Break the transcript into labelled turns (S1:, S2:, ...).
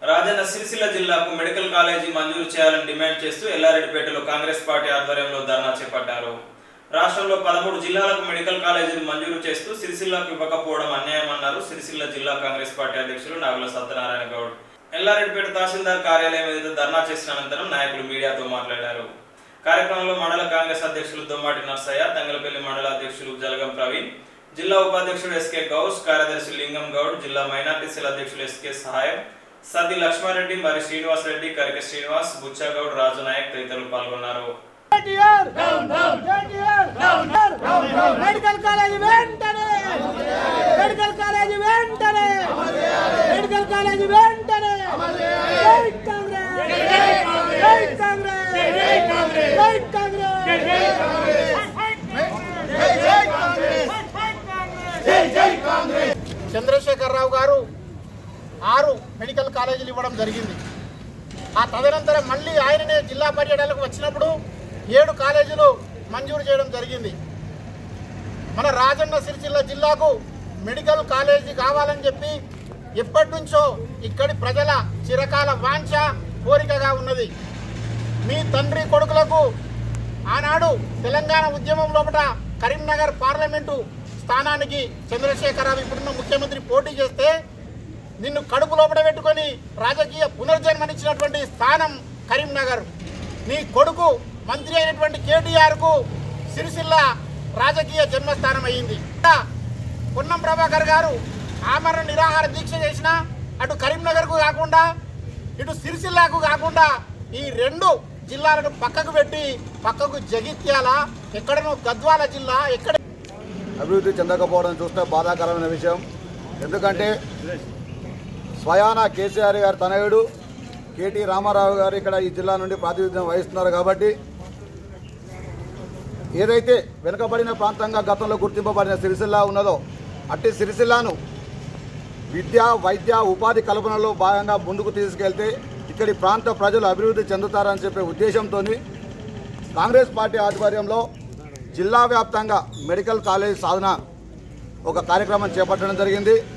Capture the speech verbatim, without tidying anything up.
S1: రాజన్న సిరిసిల్ల జిల్లాకు medical college మంజూరు చేయాలని డిమాండ్ చేస్తూ ఎల్లారెడ్డిపేటలో కాంగ్రెస్ పార్టీ ఆధ్వర్యంలో ధర్నా చేపట్టారు. రాష్ట్రంలో పదమూడు జిల్లాలకు మెడికల్ కాలేజీలు మంజూరు చేస్తూ సిరిసిల్లకు ఇవ్వకపోవడం అన్యాయమన్నారు సిరిసిల్ల జిల్లా కాంగ్రెస్ పార్టీ అధ్యక్షులు నాగుల సత్యనారాయణ గౌడ్. ఎల్లారెడ్డిపేట తహసీల్దార్ కార్యాలయం ఎదుట ధర్నా చేసిన అనంతరం నాయకులు మీడియాతో మాట్లాడారు. కార్యక్రమంలో మండల కాంగ్రెస్ అధ్యక్షులు దొమ్మాటి నర్సయ్య, తంగలపల్లి మండల అధ్యక్షులు జలగం ప్రవీణ్, జిల్లా ఉపాధ్యక్షుడు ఎస్కే గౌస్, కార్యదర్శి లింగం గౌడ్, జిల్లా మైనార్టీ సెల్ అధ్యక్షులు ఎస్కే సహాయం, సది లక్ష్మారెడ్డి, మరి శ్రీనివాస్ రెడ్డి, కరిక శ్రీనివాస్, బుచ్చగౌడ్, రాజు నాయక్ తదితరులు పాల్గొన్నారు.
S2: మెడికల్ కాలేజీ వెంటనే మెడికల్ కాలేజీ వెంటనే మెడికల్ కాలేజీ వెంటనే జై కాంగ్రెస్ జై కాంగ్రెస్ జై కాంగ్రెస్ జై కాంగ్రెస్ జై జై కాంగ్రెస్. చంద్రశేఖరరావు గారు ఆరు మెడికల్ కాలేజీలు ఇవ్వడం జరిగింది. ఆ తదనంతరం మళ్ళీ ఆయననే జిల్లా పర్యటనకు వచ్చినప్పుడు ఏడు కాలేజీలు మంజూరు చేయడం జరిగింది. మన రాజన్న సిరిసిల్ల జిల్లాకు మెడికల్ కాలేజీ కావాలని చెప్పి ఎప్పటి నుంచో ఇక్కడి ప్రజల చిరకాల వాంఛ కోరికగా ఉన్నది. మీ తండ్రి కొడుకులకు ఆనాడు తెలంగాణ ఉద్యమం లోపల కరీంనగర్ పార్లమెంటు స్థానానికి చంద్రశేఖరరావు ఇప్పుడున్న ముఖ్యమంత్రి పోటీ చేస్తే నిన్ను కడుపు లోపల పెట్టుకొని రాజకీయ పునర్జన్మనిచ్చినటువంటి స్థానం కరీంనగర్. నీ కొడుకు మంత్రి అయినటువంటి కేటీఆర్కు సిరిసిల్ల రాజకీయ జన్మస్థానం అయ్యింది. పొన్నం ప్రభాకర్ గారు ఆమరణ నిరాహార దీక్ష చేసిన అటు కరీంనగర్కు కాకుండా ఇటు సిరిసిల్లకు కాకుండా ఈ రెండు జిల్లాలను పక్కకు పెట్టి పక్కకు జగిత్యాల, ఎక్కడనో గద్వాల జిల్లా ఎక్కడ
S3: అభివృద్ధి చెందకపోవడం చూస్తే బాధాకరమైన విషయం. ఎందుకంటే స్వయాన కేసీఆర్ గారి తనయుడు కేటీ రామారావు గారు ఇక్కడ ఈ జిల్లా నుండి ప్రాతినిధ్యం వహిస్తున్నారు. కాబట్టి ఏదైతే వెనుకబడిన ప్రాంతంగా గతంలో గుర్తింపబడిన సిరిసిల్ల ఉన్నదో అట్టి సిరిసిల్లాను విద్య, వైద్య, ఉపాధి కల్పనలో భాగంగా ముందుకు తీసుకెళ్తే ఇక్కడి ప్రాంత ప్రజలు అభివృద్ధి చెందుతారని చెప్పే ఉద్దేశంతో కాంగ్రెస్ పార్టీ ఆధ్వర్యంలో జిల్లా వ్యాప్తంగా మెడికల్ కాలేజ్ సాధన ఒక కార్యక్రమం చేపట్టడం జరిగింది.